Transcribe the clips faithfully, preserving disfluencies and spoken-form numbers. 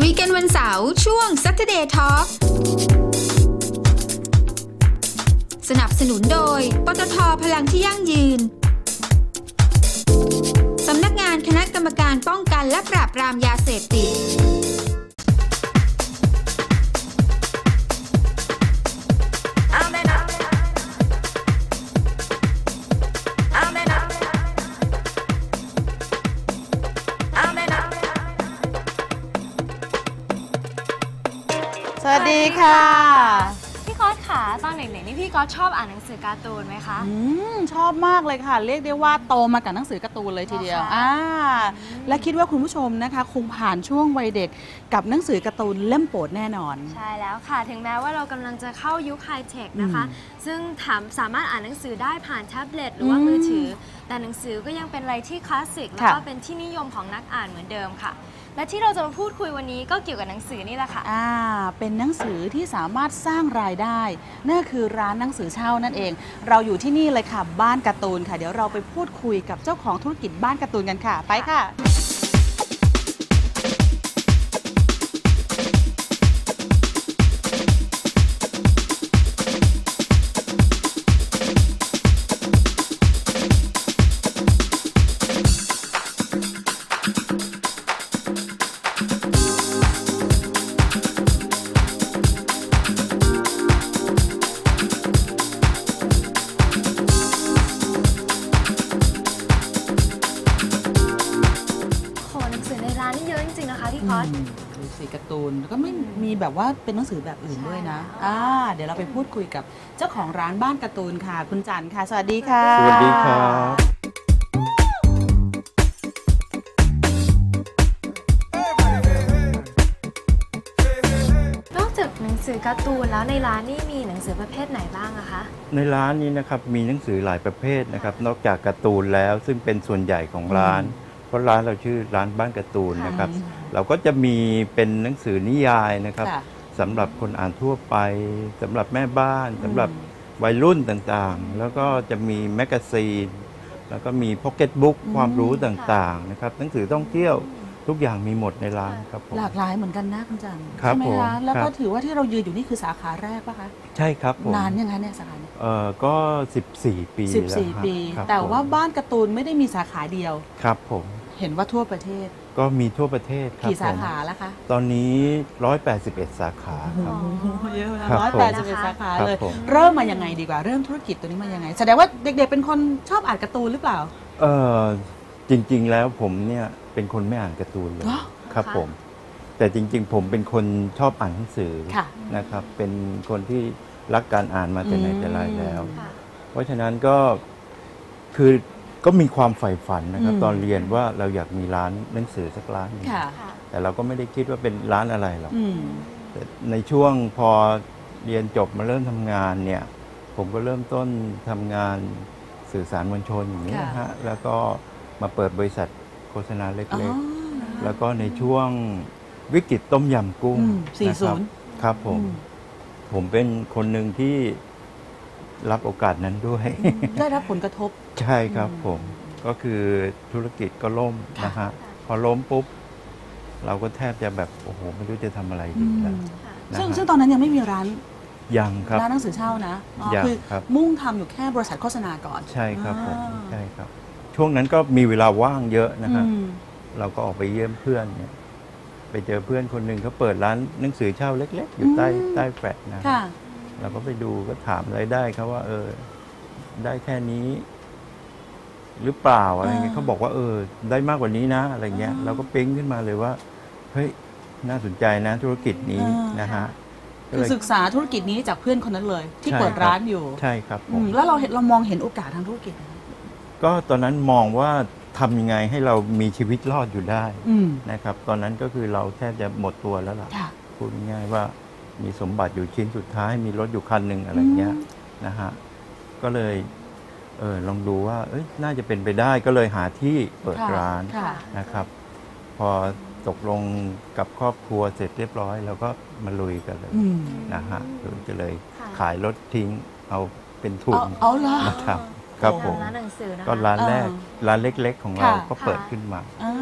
ยกันวันเสาร์ช่วง Saturday Talk สนับสนุนโดยปตท.พลังที่ยั่งยืนสำนักงานคณะกรรมการป้องกันและปราบปรามยาเสพติดสวัสดีค่ะพี่ก๊อตค่ะตอนเด็กๆนี่พี่ก๊อตชอบอ่านหนังสือการ์ตูนไหมคะอืมชอบมากเลยค่ะเรียกได้ว่าโตมากับหนังสือการ์ตูนเลยทีเดียวอ่าและคิดว่าคุณผู้ชมนะคะคงผ่านช่วงวัยเด็กกับหนังสือการ์ตูนเล่มโปรดแน่นอนใช่แล้วค่ะถึงแม้ว่าเรากำลังจะเข้ายุคไฮเทคนะคะซึ่งถามสามารถอ่านหนังสือได้ผ่านแท็บเล็ตหรือว่ามือถือแต่หนังสือก็ยังเป็นอะไรที่คลาสสิกแล้วก็เป็นที่นิยมของนักอ่านเหมือนเดิมค่ะและที่เราจะมาพูดคุยวันนี้ก็เกี่ยวกับหนังสือนี่แหละค่ะอ่าเป็นหนังสือที่สามารถสร้างรายได้นั่นคือร้านหนังสือเช่านั่นเองเราอยู่ที่นี่เลยค่ะบ้านการ์ตูนค่ะเดี๋ยวเราไปพูดคุยกับเจ้าของธุรกิจบ้านการ์ตูนกันค่ะไปค่ะดูสีการ์ตูนแล้วก็ไม่มีแบบว่าเป็นหนังสือแบบอื่นด้วยนะอ่าเดี๋ยวเราไปพูดคุยกับเจ้าของร้านบ้านการ์ตูนค่ะคุณจันค่ะสวัสดีค่ะสวัสดีครับนอกจากหนังสือการ์ตูนแล้วในร้านนี่มีหนังสือประเภทไหนบ้างอะคะในร้านนี้นะครับมีหนังสือหลายประเภทนะครับนอกจากการ์ตูนแล้วซึ่งเป็นส่วนใหญ่ของร้านเพราะร้านเราชื่อร้านบ้านการ์ตูนนะครับเราก็จะมีเป็นหนังสือนิยายนะครับสำหรับคนอ่านทั่วไปสำหรับแม่บ้านสำหรับวัยรุ่นต่างๆแล้วก็จะมีแมกกาซีนแล้วก็มีพ็อกเก็ตบุ๊กความรู้ต่างๆนะครับหนังสือท่องเที่ยวทุกอย่างมีหมดในร้านครับผมหลากหลายเหมือนกันนะคุณจันใช่ไหมคะแล้วก็ถือว่าที่เรายืนอยู่นี่คือสาขาแรกป่ะคะใช่ครับผมนานยังไงเนี่ยสาขาเนี่ยเอ่อก็สิบสี่ปีสิบสี่ปีแต่ว่าบ้านการ์ตูนไม่ได้มีสาขาเดียวครับผมเห็นว่าทั่วประเทศก็มีทั่วประเทศครับกี่สาขาแล้วคะตอนนี้หนึ่งร้อยแปดสิบเอ็ดสาขาครับเยอะนะร้อยแปดสิบเอ็ดสาขาเลยเริ่มมายังไงดีกว่าเริ่มธุรกิจตัวนี้มายังไงแสดงว่าเด็กๆเป็นคนชอบอ่านการ์ตูนหรือเปล่าเออจริงๆแล้วผมเนี่ยเป็นคนไม่อ่านการ์ตูนเลยครับผมแต่จริงๆผมเป็นคนชอบอ่านหนังสือนะครับเป็นคนที่รักการอ่านมาแต่ไหนแต่ไรแล้วเพราะฉะนั้นก็คือก็มีความใฝ่ฝันนะครับตอนเรียนว่าเราอยากมีร้านหนังสือสักร้านนึงแต่เราก็ไม่ได้คิดว่าเป็นร้านอะไรหรอกแต่ในช่วงพอเรียนจบมาเริ่มทำงานเนี่ยผมก็เริ่มต้นทำงานสื่อสารมวลชนอย่างนี้นะฮะแล้วก็มาเปิดบริษัทโฆษณาเล็กๆแล้วก็ในช่วงวิกฤตต้มยำกุ้งนะครับครับผมผมเป็นคนหนึ่งที่รับโอกาสนั้นด้วยได้รับผลกระทบใช่ครับผมก็คือธุรกิจก็ล่มนะฮะพอล้มปุ๊บเราก็แทบจะแบบโอ้โหไม่รู้จะทำอะไรดีแล้วซึ่งซึ่งตอนนั้นยังไม่มีร้านยังครับร้านหนังสือเช่านะคือมุ่งทำอยู่แค่บริษัทโฆษณาก่อนใช่ครับผมใช่ครับช่วงนั้นก็มีเวลาว่างเยอะนะฮะเราก็ออกไปเยี่ยมเพื่อนเนี่ยไปเจอเพื่อนคนหนึ่งเขาเปิดร้านหนังสือเช่าเล็กๆอยู่ใต้ใต้แฟลตนะเราก็ไปดูก็ถามรายได้เขาว่าเออได้แค่นี้หรือเปล่าอะไรเงี้ยเขาบอกว่าเออได้มากกว่านี้นะอะไรเงี้ยเราก็ปิ๊งขึ้นมาเลยว่าเฮ้ยน่าสนใจนะธุรกิจนี้นะฮะคือศึกษาธุรกิจนี้จากเพื่อนคนนั้นเลยที่เปิดร้านอยู่ใช่ครับผมแล้วเราเห็นเรามองเห็นโอกาสทางธุรกิจก็ตอนนั้นมองว่าทำยังไงให้เรามีชีวิตรอดอยู่ได้นะครับตอนนั้นก็คือเราแทบจะหมดตัวแล้วล่ะพูดง่ายๆว่ามีสมบัติอยู่ชิ้นสุดท้ายมีรถอยู่คันหนึ่งอะไรเงี้ยนะฮะก็เลยเออลองดูว่าเอ้ยน่าจะเป็นไปได้ก็เลยหาที่เปิดร้านนะครับพอตกลงกับครอบครัวเสร็จเรียบร้อยเราก็มาลุยกันเลยนะฮะลุยกันเลยขายรถทิ้งเอาเป็นทุนมาทำครับผมก็ร้านแรกร้านเล็กๆของเราก็เปิดขึ้นมาแล้วก็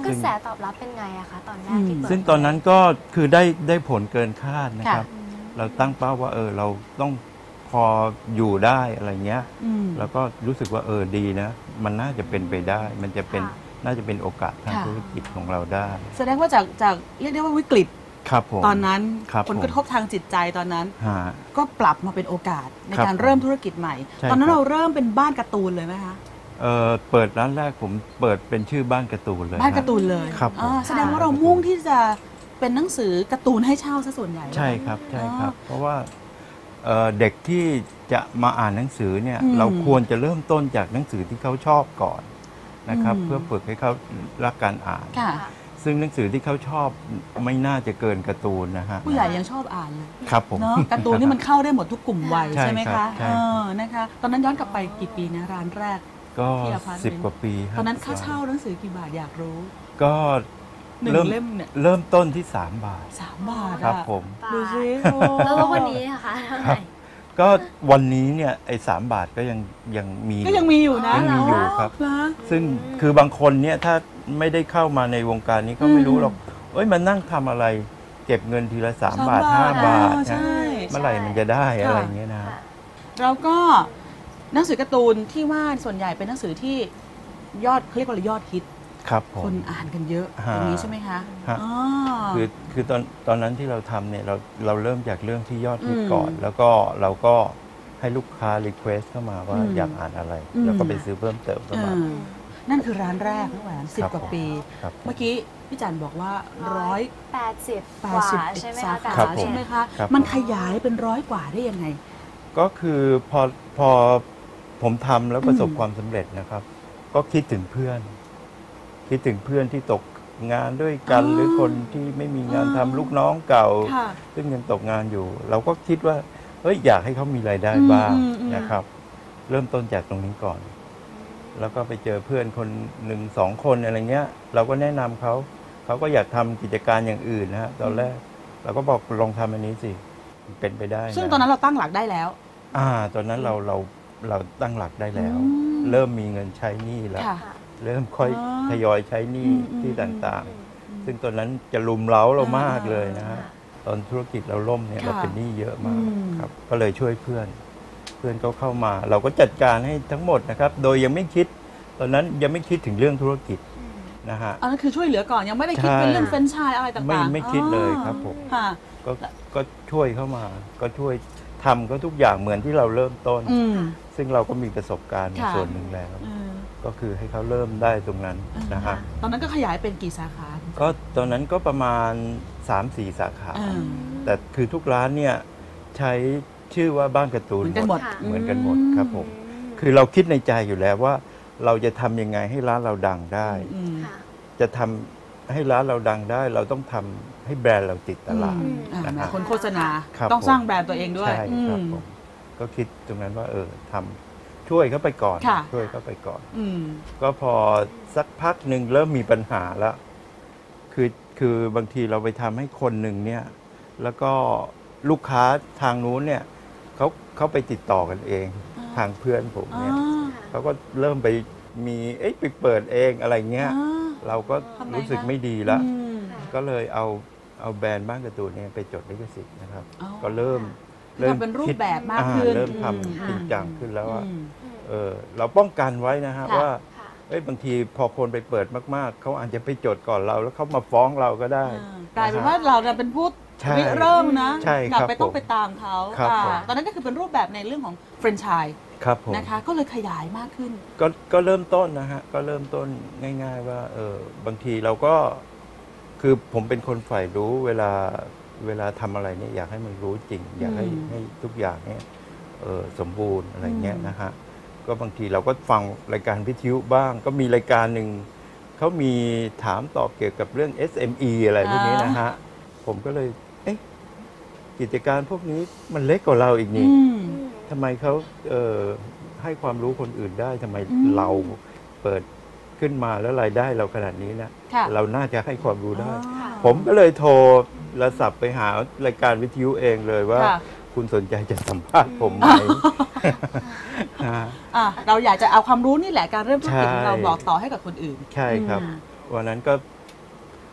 กระแสตอบรับเป็นไงอะคะตอนแรกที่เปิดซึ่งตอนนั้นก็คือได้ได้ผลเกินคาดนะครับค่ะเราตั้งเป้าว่าเออเราต้องพออยู่ได้อะไรเงี้ยอืมแล้วก็รู้สึกว่าเออดีนะ มันน่าจะเป็นไปได้ มันจะเป็นน่าจะเป็นโอกาสทางค่ะธุรกิจของเราได้แสดงว่าจากจากเรียกได้ว่าวิกฤตครับผมตอนนั้นครับผลกระทบทางจิตใจตอนนั้นฮะก็ปรับมาเป็นโอกาสในครับการเริ่มธุรกิจใหม่ใช่ตอนนั้นครับเราเริ่มเป็นบ้านการ์ตูนเลยไหมคะเออเปิดร้านแรกผมเปิดเป็นชื่อบ้านการ์ตูนเลยบ้านการ์ตูนเลยครับผมอ่าแสดงว่าเรามุ่งที่จะเป็นหนังสือการ์ตูนให้เช่าซะส่วนใหญ่ใช่ครับใช่ครับอ๋อเพราะว่าเอ่อเด็กที่จะมาอ่านหนังสือเนี่ยอืมเราควรจะเริ่มต้นจากหนังสือที่เขาชอบก่อนนะครับอืมเพื่อฝึกให้เขารักการอ่านค่ะซึ่งหนังสือที่เขาชอบไม่น่าจะเกินการ์ตูนนะฮะผู้ใหญ่ยังชอบอ่านเลยครับผมเนาะการ์ตูนนี่มันเข้าได้หมดทุกกลุ่มวัยใช่ใช่ไหมครัคะบใช่เออนะคะ ตอนนั้นย้อนกลับไปกี่ปีนะร้านแรกก็ที่อพาร์ตเมนต์สิบกว่าปีครับตอนนั้นค่าเช่าหนังสือกี่บาทอยากรู้ก็หนึ่งเริ่มเล่มเนี่ยเริ่มต้นที่สามบาทสามบาทครับอะผมดูสิโอ้แล้วแล้ววันนี้อะคะเท่าไหร่ก็วันนี้เนี่ยไอ้สามบาทก็ยังยังมีก็ยังมีอยู่นะยังมีอยู่ครับนะซึ่งคือบางคนเนี่ยถ้าไม่ได้เข้ามาในวงการนี้เขาไม่รู้หรอกเอ้ยมันนั่งทำอะไรเก็บเงินทีละสามบาทห้าบาทอ๋อนะใช่เมื่อไหร่มันจะได้ค่ะอะไรอย่างเงี้ยนะแล้วก็หนังสือการ์ตูนที่ว่าส่วนใหญ่เป็นหนังสือที่ยอดเขาเรียกว่ายอดฮิตครับผคมนอ่านกันเยอะฮะอย่างนี้ใช่ไหมคะฮะอ๋อคือคือตอนตอนนั้นที่เราทำเนี่ยเราเราเริ่มจากเรื่องที่ยอดฮิตอืมก่อน แล้วก็เราก็ให้ลูกค้ารีเควสเข้ามาว่าอืมอยากอ่านอะไรอืมแล้วก็ไปซื้อเพิ่มเติมเข้าเอมาอนั่นคือร้านแรกนะแหวนสิบครับกว่าปีครับเมื่อกี้พี่จันบอกว่าร้อยแปดสิบแปกดว่าสิบใช่ไหมสาคะแต่ขาครับผมใช่ไหมคะครับมันขยายเป็นร้อยกว่าได้ยังไงก็คือพอพอผมทำแล้วประสบอืมความสำเร็จนะครับ ก็คิดถึงเพื่อน คิดถึงเพื่อนที่ตกงานด้วยกันอ๋อหรือคนที่ไม่มีงานอ่าทำลูกน้องเก่าค่ะซึ่งยังตกงานอยู่ เราก็คิดว่าเฮ้ยอยากให้เขามีรายได้อืมบ้างอืมอืมนะครับ เริ่มต้นจากตรงนี้ก่อน แล้วก็ไปเจอเพื่อนคนหนึ่งสองคนอะไรเงี้ย เราก็แนะนำเขาเขาก็อยากทำกิจการอย่างอื่นนะฮะตอนแรกเราก็บอกลองทำอันนี้สิเป็นไปได้ะซึ่งตอนนั้นเราตั้งหลักได้แล้วอ่าตอนนั้นเราเราเราตั้งหลักได้แล้วอืมเริ่มมีเงินใช้หนี้แล้วค่ะเริ่มค่อยอ๋อทยอยใช้หนี้อืมอืมที่ต่างๆ ซึ่งตอนนั้นจะลุมเล้าเรามากเลยนะฮะตอนธุรกิจเราล่มเนี่ยค่ะเราเป็นหนี้เยอะมากอืมครับ ก็เลยช่วยเพื่อน เพื่อนเขาเข้ามา เราก็จัดการให้ทั้งหมดนะครับ โดยยังไม่คิด ตอนนั้นยังไม่คิดถึงเรื่องธุรกิจนะฮะอันนั้นคือช่วยเหลือก่อนยังไม่ได้คิดใช่เป็นเรื่องเฟรนไชส์อะไรต่างๆไม่ไม่คิดเลยครับผมค่ะก็ก็ช่วยเข้ามา ก็ช่วยทำก็ทุกอย่างเหมือนที่เราเริ่มต้นอืมซึ่งเราก็มีประสบการณ์ในค่ะส่วนหนึ่งแล้วเออก็คือให้เขาเริ่มได้ตรงนั้นนะฮะตอนนั้นก็ขยายเป็นกี่สาขาก็ตอนนั้นก็ประมาณ สามสี่ สาขาเออแต่คือทุกร้านเนี่ยใช้ชื่อว่าบ้านการ์ตูนเหมือนกันหมดค่ะเหมือนกันหมดครับผม คือเราคิดในใจอยู่แล้วว่า เราจะทำยังไงให้ร้านเราดังได้อืมค่ะจะทำให้ร้านเราดังได้ เราต้องทำให้แบรนด์เราติดตลาดอืมอ่านะฮะคนโฆษณาครับต้องผมสร้างแบรนด์ตัวเองด้วยใช่ครับอืมผมก็คิดตรงนั้นว่า เออทำช่วยเขาไปก่อนค่ะช่วยเขาไปก่อนอืมก็พอสักพักหนึ่งเริ่มมีปัญหาแล้ว คือคือบางทีเราไปทำให้คนหนึ่งเนี่ย แล้วก็ลูกค้าทางนู้นเนี่ยเขาเขาไปติดต่อกันเองอ่าทางเพื่อนผมอ่าเนี่ยเขาก็เริ่มไปมีเอ๊ะไปเปิดเองอะไรเงี้ยอ่าเราก็ทำไงรู้สึกคะไม่ดีแล้วอืมก็เลยเอาเอาแบรนด์บ้านการ์ตูนเนี่ยไปจดลิขสิทธิ์นะครับอ๋อก็เริ่มทำเป็นรูปคิดแบบมากอ่ขึ้นเริ่มอืมทำจริงจังขึ้นแล้วว่าอืมเออเราป้องกันไว้นะฮะค่ะว่าค่ะเอ้ยบางทีพอคนไปเปิดมากๆ เขาอาจจะไปจดก่อนเรา แล้วเขามาฟ้องเราก็ได้อ่ากลายเป็นว่าเราจะเป็นผู้ใช่ริเริ่มนะใช่กลัครับไปต้องผมไปตามเขาครับอ่าผมตอนนั้นก็คือเป็นรูปแบบในเรื่องของแฟรนไชส์ครับผมนะคะ ก็เลยขยายมากขึ้นก็ก็เริ่มต้นนะฮะ ก็เริ่มต้นง่าย ๆ ว่าเออบางทีเราก็คือผมเป็นคนใฝ่รู้เวลาเวลาทำอะไรเนี่ยอยากให้มันรู้จริง อยากให้อืมให้ทุกอย่างเนี่ยเออสมบูรณ์อะไรเงี้ยอืมนะฮะก็บางทีเราก็ฟังรายการวิทยุบ้าง ก็มีรายการหนึ่งเขามีถามตอบเกี่ยวกับเรื่อง เอส เอ็ม อี อะไรพวกนี้นะฮะผมก็เลยเอ๊ะกิจการพวกนี้มันเล็กกว่าเราอีกนี่อืมทำไมเขาเอ่อให้ความรู้คนอื่นได้ทำไมอืมเราเปิดขึ้นมาแล้วรายได้เราขนาดนี้นะค่ะเราน่าจะให้ความรู้ได้อ๋อผมก็เลยโทรโทรศัพท์ไปหารายการวิทยุเองเลยว่าค่ะคุณสนใจจะสัมภาษณ์ผมไหม ฮะอ่ะเราอยากจะเอาความรู้นี่แหละการเริ่มธุรกิจของเราใช่บอกต่อให้กับคนอื่นใช่ครับอืมวันนั้นก็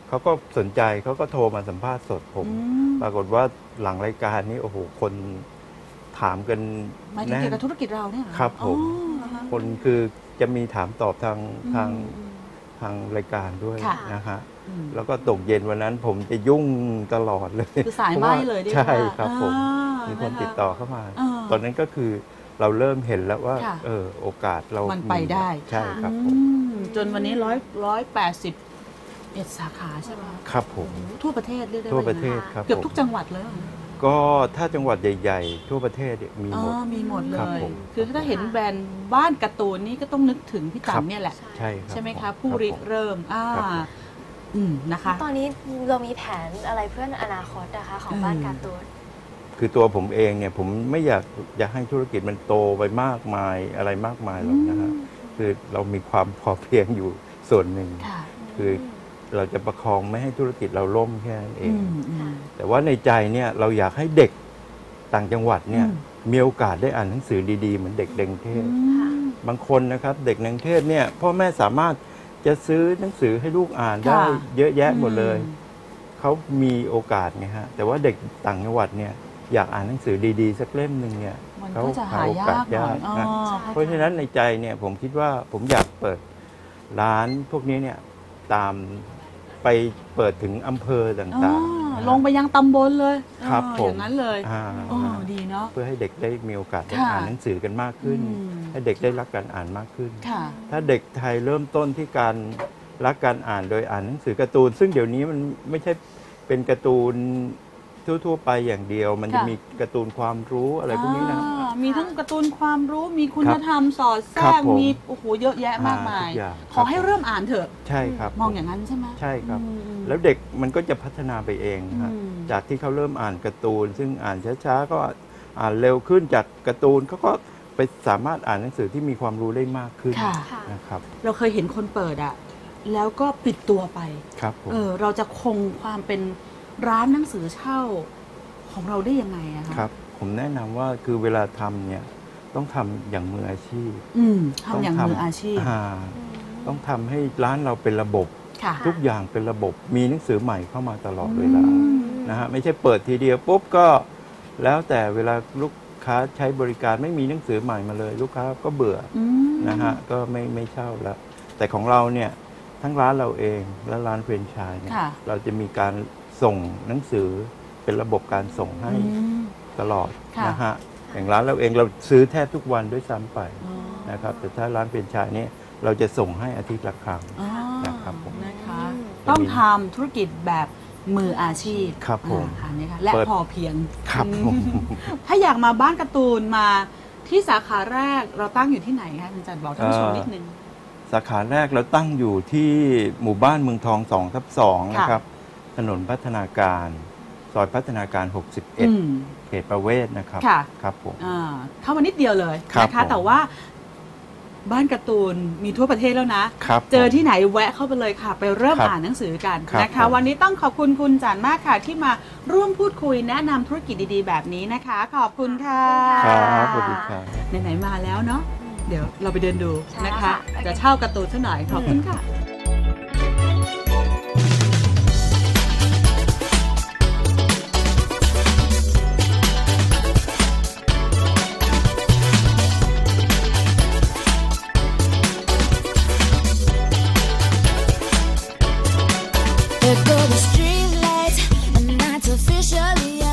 เขาก็สนใจเขาก็โทรมาสัมภาษณ์สดผม ปรากฏว่าหลังรายการนี้โอ้โหคนถามกันหมายถึงเกี่ยวกับธุรกิจเราเนี่ยเหอครับผมอ๋อเหรอคะคนคือจะมีถามตอบทางอืมทางทางรายการด้วยค่ะนะฮะอืมแล้วก็ตกเย็นวันนั้นผมจะยุ่งตลอดเลยคือสายพระไหม้ว่เลยดีกว่าใช่ครับผมอ่ามีคนนะคะติดต่อเข้ามาอ่าตอนนั้นก็คือเราเริ่มเห็นแล้วว่าค่ะเออโอกาสเรามันไปได้ใช่ครับผอืมมจนวันนี้ร้อยร้อยแปดสิบเอ็ดสาขาใช่ไหมครับผมทั่วประเทศเรียกได้ทั่วว่าประเทศอย่างนั้นครับเกือบผมทุกจังหวัดเลยเหรอก็ถ้าจังหวัดใหญ่ๆ ทั่วประเทศเนี่ยมีอ๋อหมดมีหมดเลครับยผมคือถ้าเห็นแบรนด์บ้านการ์ตูนนี่ก็ต้องนึกถึงพี่ครัจับนเนี่ยแหละใช่ครับใช่ไหมผคะผู้รับริผมเริ่มอ่าครับผมอืมนะคะตอนนี้เรามีแผนอะไรเพื่ออนาคตนะคะของบ้านอืมการ์ตูนคือตัวผมเองเนี่ยผมไม่อยากอยากให้ธุรกิจมันโตไปมากมายอะไรมากมายหรอกนะฮะคือเรามีความพอเพียงอยู่ส่วนหนึ่งค่ะคือเราจะประคองไม่ให้ธุรกิจเราล่มแค่นั้นเออืงมอืมแต่ว่าในใจเนี่ยเราอยากให้เด็กต่างจังหวัดเนี่ยอืมมีโอกาสได้อ่านหนังสือดีๆเหมือนเด็กในกรุงเทพอืมบางคนนะครับเด็กในกรุงเทพเนี่ยพ่อแม่สามารถจะซื้อหนังสือให้ลูกอ่านได้ค่ะเยอะแยะหมดเลยอืมเขามีโอกาสไงฮะแต่ว่าเด็กต่างจังหวัดเนี่ยอยากอ่านหนังสือดีๆ สักเล่มหนึ่งเนี่ยมันเขาก็จะหาโอยากกาสหน่อยยากอ๋อนะ เพราะฉะนั้นในใจเนี่ยผมคิดว่าผมอยากเปิดร้านพวกนี้เนี่ยตามไปเปิดถึงอำเภอต่างๆอ๋อนะลงไปยังตำบลเลยครับเออผมอย่างนั้นเลยอ่าอ๋อดีเนาะเพื่อให้เด็กได้มีโอกาสได้ค่ะอ่านหนังสือกันมากขึ้นอืมให้เด็กได้รักการอ่านมากขึ้นค่ะถ้าเด็กไทยเริ่มต้นที่การรักการอ่านโดยอ่านหนังสือการ์ตูน ซึ่งเดี๋ยวนี้มันไม่ใช่เป็นการ์ตูนทั่วๆไปอย่างเดียว มันจะค่ะมีการ์ตูนความรู้อะไรพวกนี้นะอ่ามีทั้งการ์ตูนความรู้มีคุณครับธรรมสอดแทรครับกผมมีโอ้โหเยอะแยะมากมายอ่าทุกอย่างขอครับให้เริ่มอ่านเถอะใช่ครับมองอย่างนั้นใช่ไหมใช่ครับอืมแล้วเด็กมันก็จะพัฒนาไปเองฮะอืมจากที่เขาเริ่มอ่านการ์ตูน ซึ่งอ่านช้าๆก็อ่านเร็วขึ้นจากการ์ตูนเขาก็ไปสามารถอ่านหนังสือที่มีความรู้ได้มากขึ้นค่ะค่ะนะครับเราเคยเห็นคนเปิดอะแล้วก็ปิดตัวไปครับผมเออเราจะคงความเป็นร้านหนังสือเช่าของเราได้ยังไงอะคะครับ ผมแนะนำว่าคือเวลาทำเนี่ยต้องทำอย่างมืออาชีพอืมทำอย่างต้มืออาชีพอ่าต้องทำให้ร้านเราเป็นระบบค่ะทุกอย่างเป็นระบบมีหนังสือใหม่เข้ามาตลอดเวลาอืมนะฮะไม่ใช่เปิดทีเดียวปุ๊บก็แล้วแต่เวลาลูกค้าใช้บริการไม่มีหนังสือใหม่มาเลย ลูกค้าก็เบื่ออืมนะฮะก็ไม่ไม่เช่าแล้ว แต่ของเราเนี่ยทั้งร้านเราเองและร้านแฟรนไชส์เนี่ยค่ะเราจะมีการส่งหนังสือเป็นระบบการส่งให้อืมตลอดค่ะนะฮะอย่างร้านเราเองเราซื้อแทบทุกวันด้วยซ้ำไปอ๋อนะครับแต่ถ้าร้านแฟรนไชส์เนี่ยเราจะส่งให้อาทิตย์ละครั้งอ๋อนะครับผมนะคะอืมต้องทำธุรกิจแบบมืออาชีพครับผมอ่าค่ะนี่ค่ะและเปิดพอเพียงครับผมถ้าอยากมาบ้านการ์ตูนมาที่สาขาแรกเราตั้งอยู่ที่ไหนคะคุณจันบอกท่านผู้ชมนิดนึงสาขาแรกเราตั้งอยู่ที่หมู่บ้านเมืองทองสองทับสองค่ะนะครับถนนพัฒนาการซอยพัฒนาการหกสิบเอ็ดอืมเขตประเวศนะครับค่ะครับผมอ่าเข้ามานิดเดียวเลยครับนะคะผมแต่ว่าบ้านการ์ตูนมีทั่วประเทศแล้วนะครับเจอผมที่ไหนแวะเข้าไปเลยค่ะ ไปเริ่มครับอ่านหนังสือกันครับนะคะผมวันนี้ต้องขอบคุณคุณจันมากค่ะ ที่มาร่วมพูดคุยแนะนำธุรกิจดีๆ แบบนี้นะคะ ขอบคุณค่ะครับสวัสดีครับไหนๆมาแล้วเนาะเดี๋ยวเราไปเดินดูใช่นะคะค่ะจะเช่าการ์ตูนซะหน่อยขอบคุณค่ะ There go the street lights, and nights officially